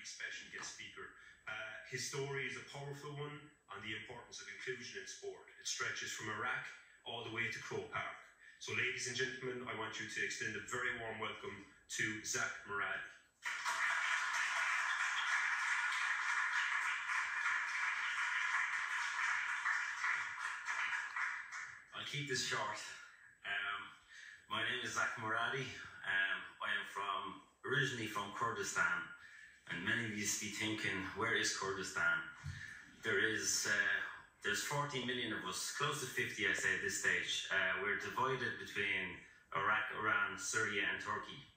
special guest speaker. His story is a powerful one on the importance of inclusion in sport. It stretches from Iraq all the way to Croke Park. So ladies and gentlemen, I want you to extend a very warm welcome to Zak Moradi. I'll keep this short. My name is Zak Moradi. I am originally from Kurdistan, and many of you be thinking, where is Kurdistan? There's 40 million of us, close to 50 I say at this stage. We're divided between Iraq, Iran, Syria and Turkey.